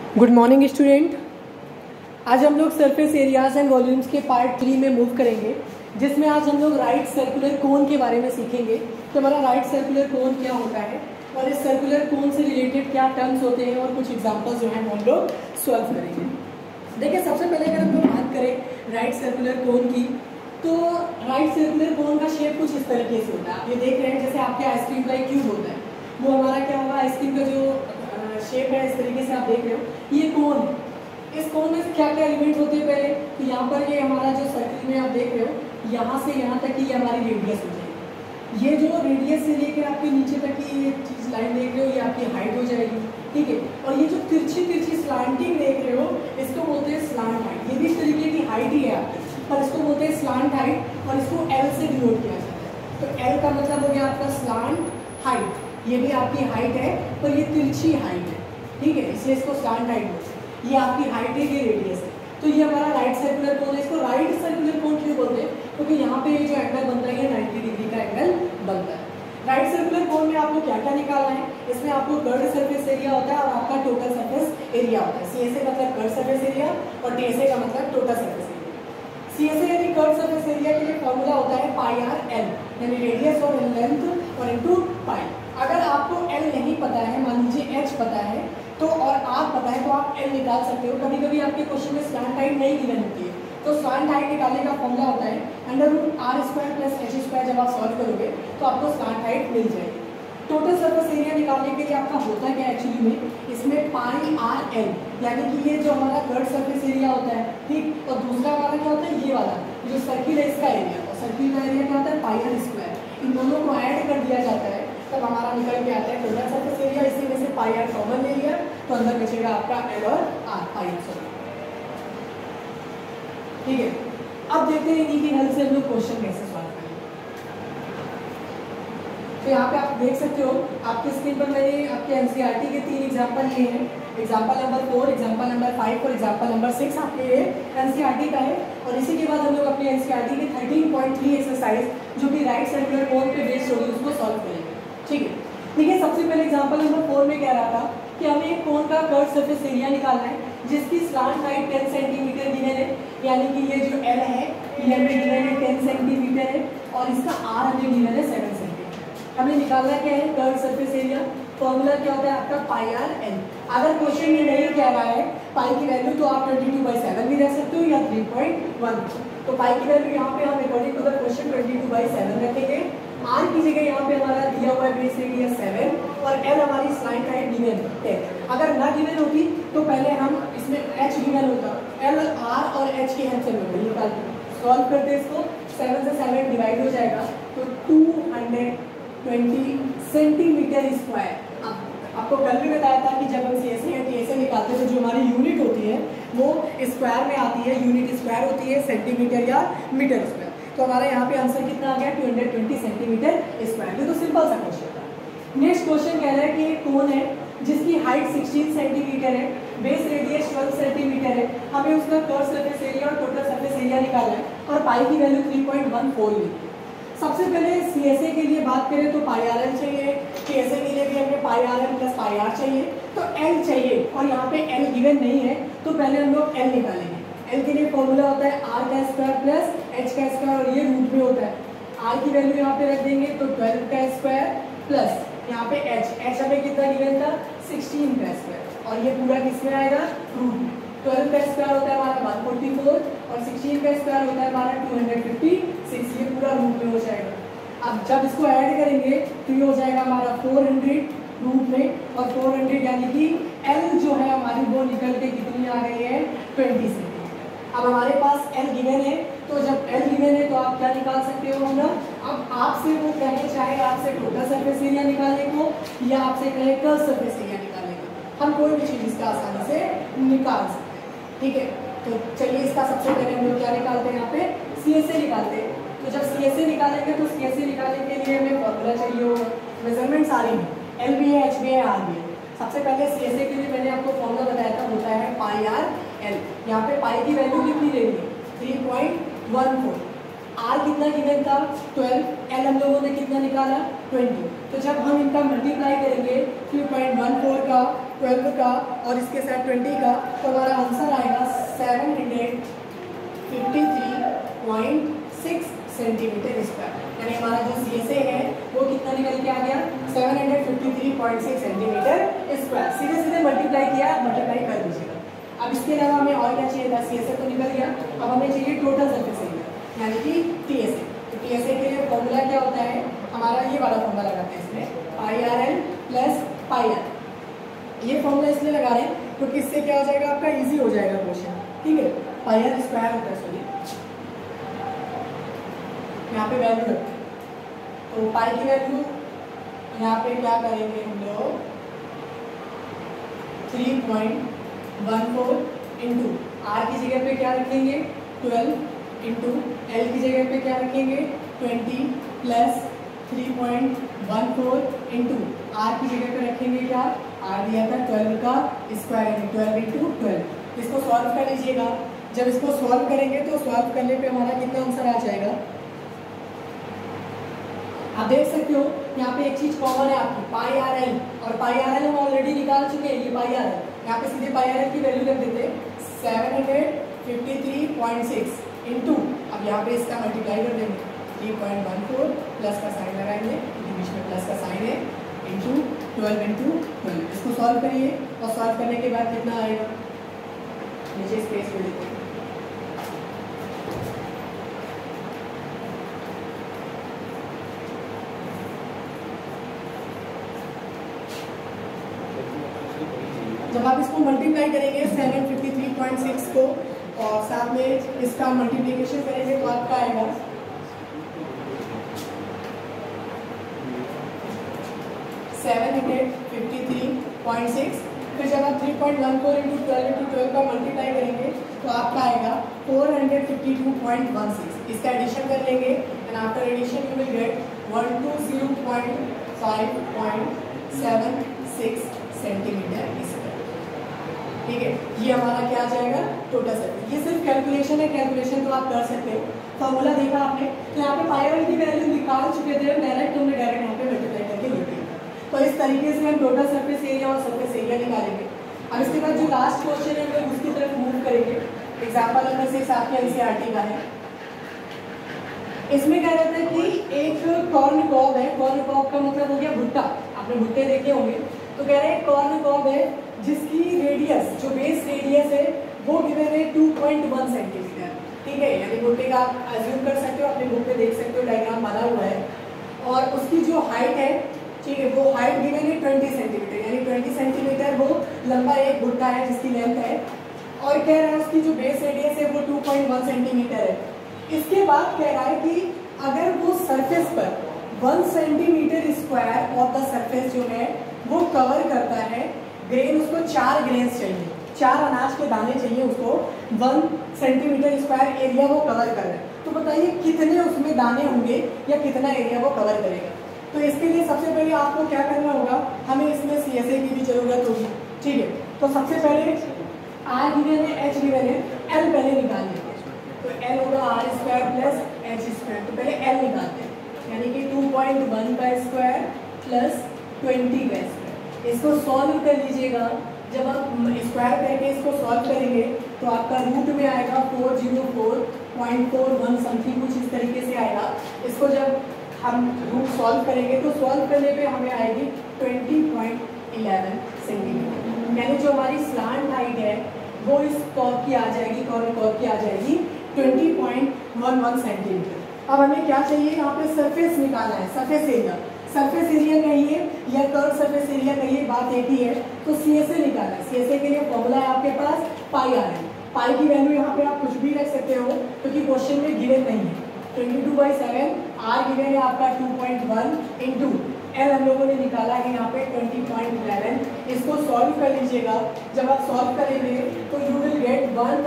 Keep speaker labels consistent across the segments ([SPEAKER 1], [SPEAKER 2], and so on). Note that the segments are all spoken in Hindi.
[SPEAKER 1] Good morning student. आज हम लोग सरफेस एरियाज एंड वॉल्यूम्स के पार्ट 3 में मूव करेंगे, जिसमें आज हम लोग राइट सर्कुलर कोन के बारे में सीखेंगे। तो हमारा राइट सर्कुलर कोन क्या होता है और इस सर्कुलर कोन से रिलेटेड क्या टर्म्स होते हैं और कुछ एग्जांपल्स जो हैं हम लोग सॉल्व करेंगे। देखिए, सबसे पहले अगर हम लोग बात करें राइट सर्कुलर कोन की, तो राइट सर्कुलर कोन का शेप कुछ इस तरीके से होता है। आप ये देख रहे हैं जैसे आपके आइसक्रीम का एक क्यूब होता है, वो हमारा क्या होगा, आइसक्रीम का जो शेप है इस तरीके से आप देख रहे हो। ये कोन, इस कोन में क्या क्या एलिमेंट होते हैं पहले, तो यहाँ पर ये हमारा जो सर्किल में आप देख रहे हो, यहाँ से यहाँ तक की हमारी रेडियस हो जाएगी। ये जो रेडियस से लेकर आपके नीचे तक की ये चीज लाइन देख रहे हो, ये आपकी हाइट हो जाएगी, ठीक है। और ये जो तिरछी तिरछी स्लांटिंग देख रहे हो, इसको बोलते हैं स्लांट हाइट। ये भी इस तरीके की हाइट ही है आपकी, पर इसको बोलते हैं स्लांट हाइट और इसको एल से डिनोट किया जाता है। तो एल का मतलब हो गया आपका स्लांट हाइट। ये भी आपकी हाइट है पर ये तिरछी हाइट है, ठीक है, इसलिए इसको स्लांट हाइट बोलते हैं। ये आपकी हाइट है, ये रेडियस है। तो ये हमारा राइट सर्कुलर कोन है। इसको राइट सर्कुलर कोन क्यों बोलते हैं, क्योंकि यहाँ पे ये जो एंगल बनता है ये 90 डिग्री का एंगल बनता है। राइट सर्कुलर कोन में आपको क्या क्या निकालना है, इसमें आपको कर्व्ड सरफेस एरिया होता है और आपका टोटल सरफेस एरिया होता है। सीएसए मतलब कर्व्ड सरफेस एरिया और टीएसए का मतलब टोटल सरफेस एरिया। सीएसए यानी कर्व्ड सरफेस एरिया के लिए फॉर्मूला होता है पाई आर एल, यानी रेडियस और लेंथ और इनटू पाई। अगर आपको एल नहीं पता है, मान लीजिए एच पता है तो और आर पता है, तो आप एल निकाल सकते हो। कभी कभी आपके क्वेश्चन में स्लांट हाइट नहीं गिवन होती है, तो स्लांट हाइट निकालने का फॉर्मूला होता है √r² + h²। जब आप सॉल्व करोगे तो आपको स्लांट हाइट मिल जाएगी। टोटल सरफेस एरिया निकालने के लिए आपका होता क्या एक्चुअली में, इसमें पाई आर एल, यानी कि ये जो हमारा कर्व्ड सरफेस एरिया होता है, ठीक, और दूसरा हमारा क्या होता है, ये वाला जो सर्किल है इसका एरिया, और सर्किल का एरिया क्या होता है, पाई r²। इन दोनों को ऐड कर दिया जाता है तब हमारा निकल के आता है टोटल सरफेस एरिया। इसी में से पाई आर कॉमन ले लिया तो अंदर बचेगा आपका एल और आर, पाई आर, ठीक है। अब देखते हैं इन्हीं की हेल्प से हम लोग क्वेश्चन कैसे सॉल्व करेंगे। तो यहाँ पे आप देख सकते हो, आपकी स्क्रीन पर मैंने आपके एनसीईआरटी के 3 एग्जांपल लिए हैं। एग्जांपल नंबर 4, एग्जांपल नंबर 5 और एग्जांपल नंबर 6 आपके एनसीईआरटी का है। और इसी के बाद हम लोग अपने एनसीईआरटी के 13.3 एक्सरसाइज जो कि राइट सर्कुलर कोन पे बेस्ड होगी उसको सॉल्व करेंगे, ठीक है। देखिए, सबसे पहले एग्जांपल नंबर 4 में कह रहा था कि हमें एक कोन का कर्व्ड सरफेस एरिया निकालना है जिसकी स्लांट हाइट 10 सेंटीमीटर गिवन है, यानी कि ये जो एल है ये हमें गिवन है 10 सेंटीमीटर है और इसका आर हमें गिवन है 7 सेंटीमीटर। हमें निकालना क्या है, कर्व्ड सरफेस एरिया। फॉर्मूला क्या होता है आपका पाई आर एल। अगर क्वेश्चन में नहीं कह रहा है पाई की वैल्यू, तो आप 22/7 भी रख सकते हो या 3.1। तो पाई की वैल्यू यहाँ पे हम अकॉर्डिंग टू द क्वेश्चन 22/7 रखेंगे। आर की जगह यहाँ पे हमारा दिया हुआ है बेस रेडियस 7 और एल हमारी स्लांट हाइट गिवन 10। अगर ना गिवन होती तो पहले हम इसमें एच गिवन होता, एल आर और एच की हेल्प से निकालते, सॉल्व करते इसको। 7 से 7 डिवाइड हो जाएगा तो 220 सेंटीमीटर स्क्वायर। आपको कल भी बताया था कि जब हम सीएसए या टीएसए निकालते हैं तो जो हमारी यूनिट होती है वो स्क्वायर में आती है, यूनिट स्क्वायर होती है सेंटीमीटर या मीटर स्क्वायर। तो हमारा यहाँ पे आंसर कितना आ गया, 220 सेंटीमीटर स्क्वायर। ये तो सिंपल सा क्वेश्चन था। नेक्स्ट क्वेश्चन कह रहा है कि एक कोन है जिसकी हाइट 16 सेंटीमीटर है, बेस रेडियस 12 सेंटीमीटर है। हमें उसका कर्व्ड सरफेस एरिया और टोटल सरफेस एरिया निकालना है और पाई की वैल्यू 3.14 ली। सबसे पहले सीएसए के लिए बात करें तो पाई आर एल चाहिए, टीएसए के लिए भी हमें pi R L plus pi R चाहिए, तो एल चाहिए और यहाँ पे एल गिवन नहीं है तो पहले हम लोग एल निकालेंगे। एल के लिए फॉर्मूला होता है आर का स्क्वायर प्लस एच का स्क्वायर और ये रूट में होता है। आर की वैल्यू यहाँ पे रख देंगे तो 12 का स्क्वायर प्लस यहाँ पे एच हमें कितना गिवन था 16 का स्क्वायर और ये पूरा किसमें आएगा, रूट में। 12 का स्क्वायर होता है हमारा 144 और 16 का स्क्वायर होता है हमारा 256, ये पूरा रूट में हो जाएगा। अब जब इसको ऐड करेंगे तो ये हो जाएगा हमारा 400 रूट में और 400 यानी कि एल जो है हमारी वो निकल के कितनी आ गई है 20 सेंटीमीटर। अब हमारे पास एल गिवन है तो जब एल गिवन है तो आप क्या निकाल सकते हो हम लोग, अब आपसे वो कहे चाहे आपसे टोटल सरफेस एरिया निकालने को या आपसे कहे कर्व्ड सरफेस एरिया निकालने को, हम कोई भी चीज़ इसका आसानी से निकाल सकते हैं, ठीक है। तो चलिए इसका सबसे पहले हम लोग क्या निकालते हैं, यहाँ पे सीएसए निकालते हैं। तो जब सीएसए निकालेंगे तो सीएसए निकालने के लिए हमें फॉर्मूला चाहिए होगा, मेजरमेंट सारी में एल भी है, एच भी है, आर भी है। सबसे पहले सीएसए के लिए मैंने आपको फॉर्मूला बताया था, होता है पाई आर एल। यहाँ पे पाई की वैल्यू कितनी लेंगे 3.14, आर कितना गिवन था 12, एल हम लोगों ने कितना निकाला 20। तो जब हम इनका मल्टीप्लाई करेंगे 3.14 का 12 का और इसके साथ 20 का, तो हमारा आंसर आएगा 753.6 सेंटीमीटर स्क्वायर। यानी हमारा जो CSA है वो कितना निकल के आ गया 753.6 सेंटीमीटर स्क्वायर। सीधे सीधे मल्टीप्लाई किया, मल्टीप्लाई कर दीजिएगा। अब इसके अलावा हमें और क्या चाहिए था, CSA तो निकल गया, अब हमें चाहिए टोटल सरफेस एरिया यानी कि TSA। तो TSA के लिए फॉर्मूला क्या होता है हमारा, ये वाला फॉर्मूला लगाते हैं इसमें, IRL प्लस पाई। ये फॉर्मूला इसलिए लगा रहे हैं क्योंकि इससे क्या हो जाएगा आपका इजी हो जाएगा क्वेश्चन, ठीक है। पाई आर स्क्वायर होता है, सॉरी यहाँ पे वैल्यू रखते हैं, तो पाई की वैल्यू यहाँ पे क्या करेंगे हम लोग 3.14 इंटू आर की जगह पे क्या रखेंगे 12 इंटू एल की जगह पे क्या रखेंगे 20 प्लस 3.14 इंटू आर की जगह पे रखेंगे क्या, आर दिया था 12 का स्क्वायर यानी 12 इंटू 12। इसको सॉल्व कर लीजिएगा। जब इसको सॉल्व करेंगे तो सॉल्व करने पे हमारा कितना आंसर आ जाएगा, आप देख सकते हो यहाँ पे एक चीज कॉमन है आपकी पाई आर एल, और पाई आर एल हम ऑलरेडी निकाल चुके हैं, ये पाई आर एल। यहाँ पे सीधे पाई आर एल की वैल्यू रख देते 753.6 इंटू, अब यहाँ पे इसका मल्टीप्लाई कर देंगे 3.14 प्लस का साइन लगाएंगे क्योंकि बीच में प्लस का साइन है, इंटू 12 इंटू 12। इसको सॉल्व करिए और सॉल्व करने के बाद कितना आएगा, नीचे स्पेस में देते हैं जब आप इसको मल्टीप्लाई करेंगे 753.6 को और साथ में इसका मल्टीप्लिकेशन करेंगे तो आपका आएगा 753.6। फिर जब आप 3.14 इंटू 12 का मल्टीप्लाई करेंगे तो आपका आएगा 452.16। इसका एडिशन कर लेंगे and after addition you will get 120.5.76 centimetre square, ठीक है। ये हमारा क्या आ जाएगा टोटल सरफेस। ये सिर्फ कैलकुलेशन है, कैलकुलेशन तो आप कर सकते हो। फॉर्मूला देखा आपने, तो यहाँ पे पाई आर की वैल्यू निकाल चुके थे, डायरेक्ट हमने डायरेक्ट यहाँ पे मल्टीप्लाई करके लिख दिया। तो इस तरीके से हम टोटल सरफेस एरिया और सरफेस एरिया निकालेंगे। अब इसके बाद जो लास्ट क्वेश्चन है हम उसकी तरफ मूव करेंगे। एग्जाम्पल नंबर 6 आपके NCERT का है। इसमें कह रहा था कि एक कॉर्न कॉब है, कॉर्न कॉब का मतलब हो गया भुट्टा, आपने भुट्टे देखे होंगे। तो कह रहे हैं कॉर्न कॉब है जिसकी रेडियस, जो बेस रेडियस है वो गिवन है 2.1 सेंटीमीटर, ठीक है। यानी भुट्टे का आप अज्यूम कर सकते हो, अपने बुक पे देख सकते हो, डायग्राम बना हुआ है। और उसकी जो हाइट है, ठीक है, वो हाइट गिवन है 20 सेंटीमीटर, यानी 20 सेंटीमीटर वो लंबा एक भुट्टा है जिसकी लेंथ है। और कह रहा है उसकी जो बेस रेडियस है वो 2.1 सेंटीमीटर है। इसके बाद कह रहा है कि अगर वो सरफेस पर 1 centimetre square of the surface जो है वो कवर करता है ग्रेन, उसको 4 ग्रेन्स चाहिए, 4 अनाज के दाने चाहिए उसको, 1 सेंटीमीटर स्क्वायर एरिया वो कवर कर रहा है। तो बताइए कितने उसमें दाने होंगे या कितना एरिया वो कवर करेगा। तो इसके लिए सबसे पहले आपको क्या करना होगा, हमें इसमें CSA की भी जरूरत होगी, ठीक है। तो सबसे पहले R गिवन है, H गिवन है, L पहले निकाल लेंगे। तो L होगा R square plus H square. तो पहले L निकालते हैं, यानी कि 2.1 का स्क्वायर प्लस 20 का स्क्वायर। इसको सॉल्व कर लीजिएगा। जब आप स्क्वायर करके इसको सॉल्व करेंगे तो आपका रूट में आएगा 404.41 समथिंग, कुछ इस तरीके से आएगा। इसको जब हम रूट सॉल्व करेंगे तो सॉल्व करने पे हमें आएगी 20.11 सेंटीमीटर, यानी जो हमारी स्लांट हाइट है वो इस कर्व की आ जाएगी, कॉर्नर कर्व की आ जाएगी 20.11 सेंटीमीटर। अब हमें क्या चाहिए, यहाँ पे सरफेस निकालना है, सरफेस एरिया। सरफेस एरिया कहिए या कर्व सरफेस एरिया कहिए, बात एक ही है। तो CSA निकालना है। CSA के लिए फॉर्मूला है आपके पास पाई आर है। पाई की वैल्यू यहाँ पे आप कुछ भी रख सकते हो क्योंकि क्वेश्चन में गिवन नहीं है। 22/7 आर गिवन है आपका 2.1 इंटू एल हम लोगों ने निकाला है यहाँ पे 20.11। इसको सॉल्व कर लीजिएगा। जब आप सॉल्व करेंगे तो you will get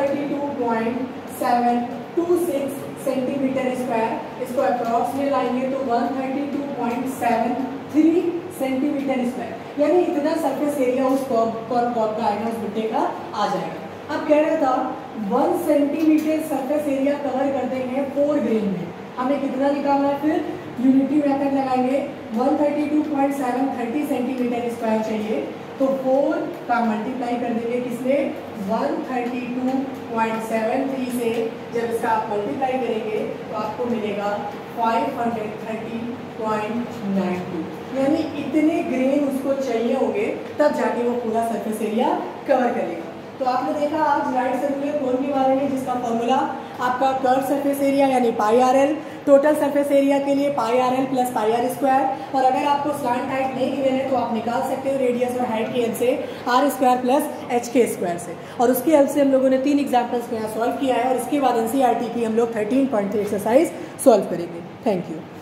[SPEAKER 1] 132.726 centimetre square. इसको अप्रॉक्स में लाएंगे तो 132.73 सेंटीमीटर स्क्वायर, यानी इतना सरफेस एरिया उस कॉर्न कॉर्ब का आएगा, उस भुट्टे का आ जाएगा। अब कह रहा था 1 सेंटीमीटर सरफेस एरिया कवर करते हैं 4 ग्रेन में, हमें कितना निकालना है, फिर यूनिटी मेथड लगाएंगे 132.730 सेंटीमीटर स्क्वायर चाहिए। तो 4 का मल्टीप्लाई कर देंगे किसने 132.73 से। जब इसका आप मल्टीप्लाई करेंगे तो आपको मिलेगा 530.92, यानी इतने ग्रेन उसको चाहिए होंगे तब जाके वो पूरा सरफेस एरिया कवर करेगा। तो आपने देखा आज राइट सर्कुलर कोन के बारे में, जिसका फॉर्मूला आपका कर्व सरफेस एरिया यानी pi R L, total surface area के लिए pi R L plus pi R square, और अगर आपको स्लांट हाइट नहीं गिवन है तो आप निकाल सकते हो रेडियस और हाइट की हेल्प से आर स्क्वायर प्लस एच के स्क्वायर से। और उसकी हेल्प से हम लोगों ने 3 एग्जाम्पल्स को यहाँ सॉल्व किया है, और इसके बाद एनसीईआरटी की हम लोग 13.3 एक्सरसाइज सॉल्व करेंगे। Thank you.